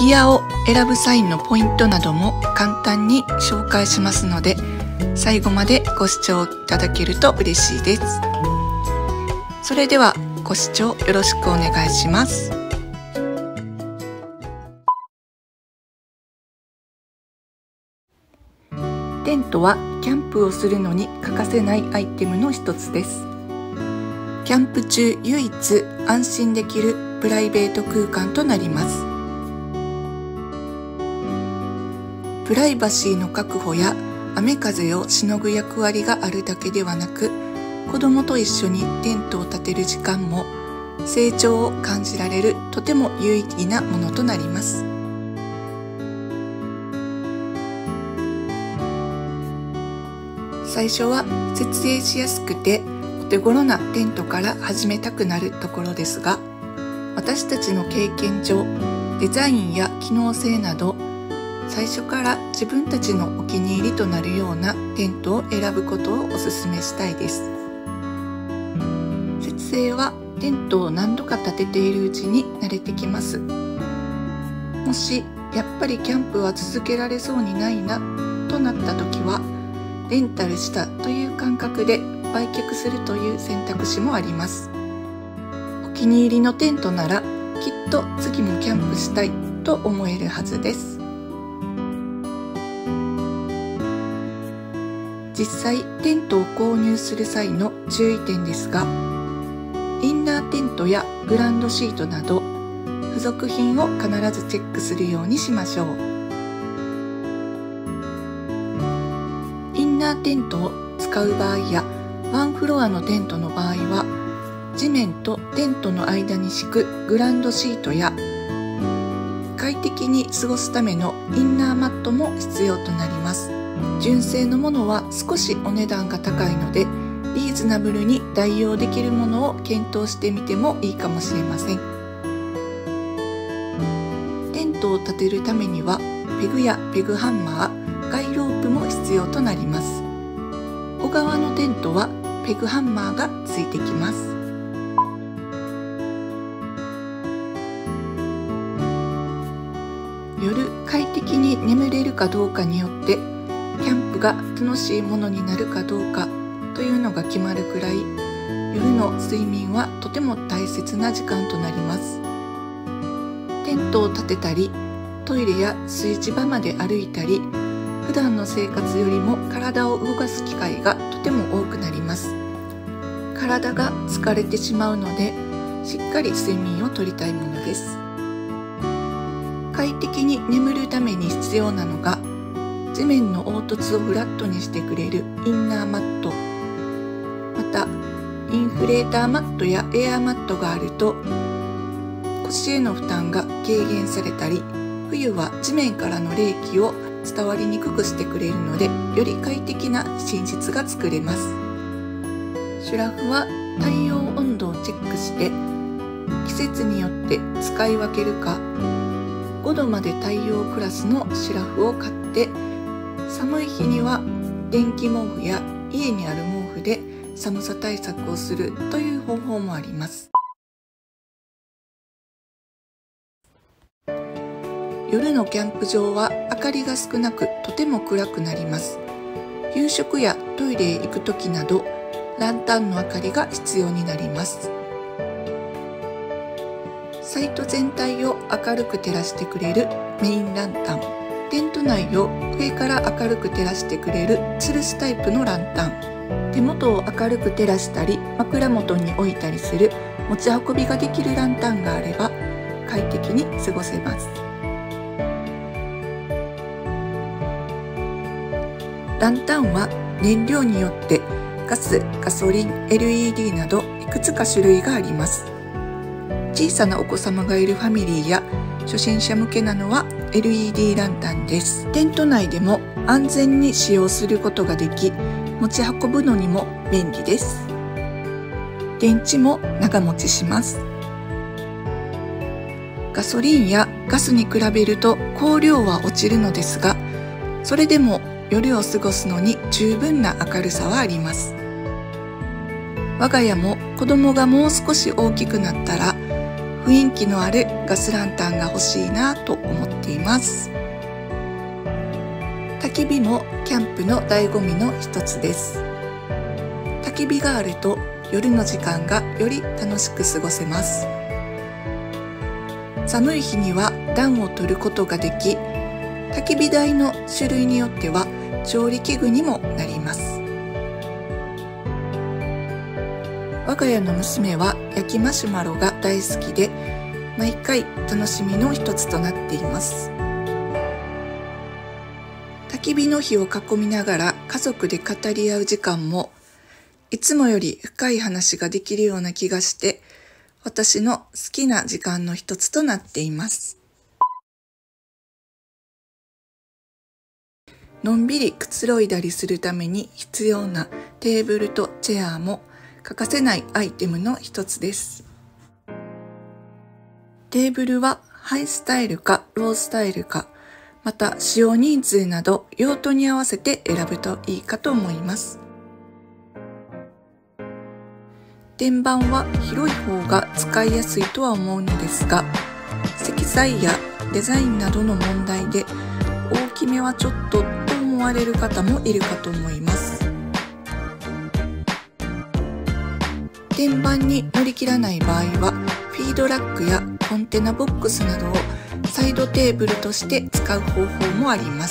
ギアを選ぶ際のポイントなども簡単に紹介しますので、最後までご視聴いただけると嬉しいです。それではご視聴よろしくお願いします。テントはキャンプをするのに欠かせないアイテムの一つです。キャンプ中唯一安心できるプライベート空間となります。プライバシーの確保や雨風をしのぐ役割があるだけではなく、子供と一緒にテントを立てる時間も成長を感じられるとても有意義なものとなります。最初は設営しやすくてお手頃なテントから始めたくなるところですが、私たちの経験上、デザインや機能性など最初から自分たちのお気に入りとなるようなテントを選ぶことをお勧めしたいです。設営はテントを何度か立てているうちに慣れてきます。もしやっぱりキャンプは続けられそうにないなとなった時は、レンタルしたという感覚で売却するという選択肢もあります。お気に入りのテントならきっと次もキャンプしたいと思えるはずです。実際テントを購入する際の注意点ですが、インナーテントやグランドシートなど付属品を必ずチェックするようにしましょう。インナーテントを使う場合やワンフロアのテントの場合は、地面とテントの間に敷くグランドシートや快適に過ごすためのインナーマットも必要となります。純正のものは少しお値段が高いので、リーズナブルに代用できるものを検討してみてもいいかもしれません。テントを立てるためにはペグやペグハンマー、ガイロープも必要となります。小川のテントはペグハンマーがついてきます。夜快適に眠れるかどうかによってキャンプが楽しいものになるかどうかというのが決まるくらい、夜の睡眠はとても大切な時間となります。テントを立てたり、トイレや炊事場まで歩いたり、普段の生活よりも体を動かす機会がとても多くなります。体が疲れてしまうので、しっかり睡眠をとりたいものです。快適に眠るために必要なのが、地面の凹凸をフラットにしてくれるインナーマット、またインフレーターマットやエアーマットがあると腰への負担が軽減されたり、冬は地面からの冷気を伝わりにくくしてくれるので、より快適な寝室が作れます。シュラフは太陽温度をチェックして季節によって使い分けるか、5度まで太陽クラスのシュラフを買って、寒い日には電気毛布や家にある毛布で寒さ対策をするという方法もあります。夜のキャンプ場は明かりが少なくとても暗くなります。夕食やトイレへ行く時などランタンの明かりが必要になります。サイト全体を明るく照らしてくれるメインランタン、テント内を上から明るく照らしてくれる吊るすタイプのランタン、手元を明るく照らしたり枕元に置いたりする持ち運びができるランタンがあれば快適に過ごせます。ランタンは燃料によってガス、ガソリン、LED などいくつか種類があります。小さなお子様がいるファミリーや初心者向けなのは LED ランタンです。テント内でも安全に使用することができ、持ち運ぶのにも便利です。電池も長持ちします。ガソリンやガスに比べると光量は落ちるのですが、それでも夜を過ごすのに十分な明るさはあります。我が家も子供がもう少し大きくなったら雰囲気のあるガスランタンが欲しいなと思っています。焚き火もキャンプの醍醐味の一つです。焚き火があると夜の時間がより楽しく過ごせます。寒い日には暖を取ることができ、焚き火台の種類によっては調理器具にもなります。我が家の娘は焼きマシュマロが大好きで、毎回楽しみの一つとなっています。焚き火の火を囲みながら家族で語り合う時間も、いつもより深い話ができるような気がして、私の好きな時間の一つとなっています。のんびりくつろいだりするために必要なテーブルとチェアも欠かせないアイテムの一つです。テーブルはハイスタイルかロースタイルか、また使用人数など用途に合わせて選ぶといいかと思います。天板は広い方が使いやすいとは思うのですが、積載やデザインなどの問題で大きめはちょっとと思われる方もいるかと思います。天板に乗り切らない場合は、フィードラックやコンテナボックスなどをサイドテーブルとして使う方法もあります。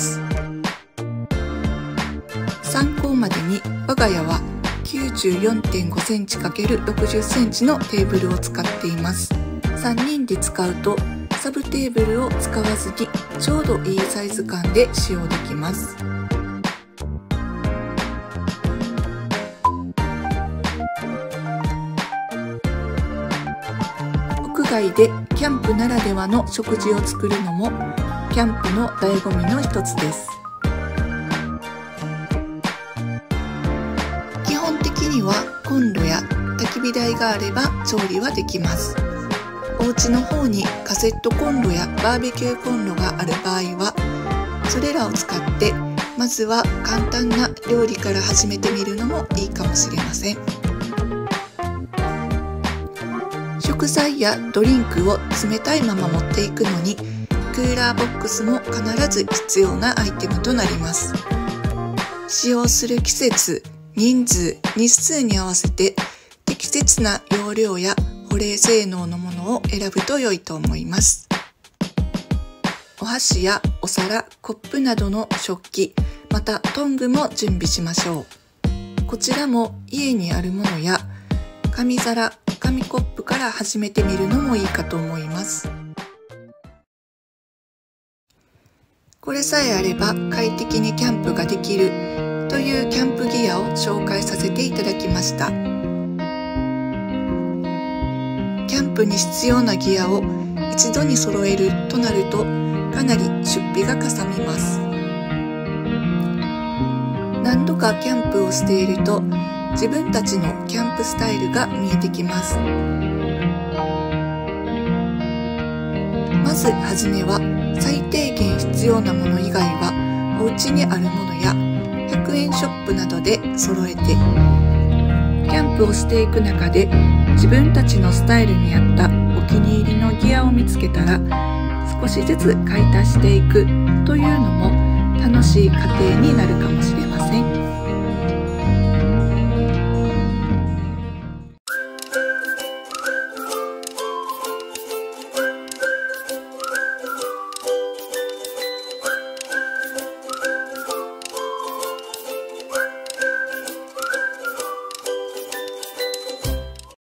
参考までに我が家は 94.5 センチ ×60 センチのテーブルを使っています。3人で使うとサブテーブルを使わずにちょうどいいサイズ感で使用できます。屋外でキャンプならではの食事を作るのもキャンプの醍醐味の一つです。基本的にはコンロや焚き火台があれば調理はできます。お家の方にカセットコンロやバーベキューコンロがある場合は、それらを使ってまずは簡単な料理から始めてみるのもいいかもしれません。食材やドリンクを冷たいまま持っていくのに、クーラーボックスも必ず必要なアイテムとなります。使用する季節、人数、日数に合わせて適切な容量や保冷性能のものを選ぶと良いと思います。お箸やお皿、コップなどの食器、またトングも準備しましょう。こちらも家にあるものや紙皿、紙コップから始めてみるのもいいかと思います。これさえあれば快適にキャンプができるというキャンプギアを紹介させていただきました。キャンプに必要なギアを一度に揃えるとなるとかなり出費がかさみます。何度かキャンプをしていると自分たちのキャンプスタイルが見えてきます。まずはじめは最低限必要なもの以外はお家にあるものや100円ショップなどで揃えて、キャンプをしていく中で自分たちのスタイルに合ったお気に入りのギアを見つけたら少しずつ買い足していくというのも楽しい過程になるかもしれません。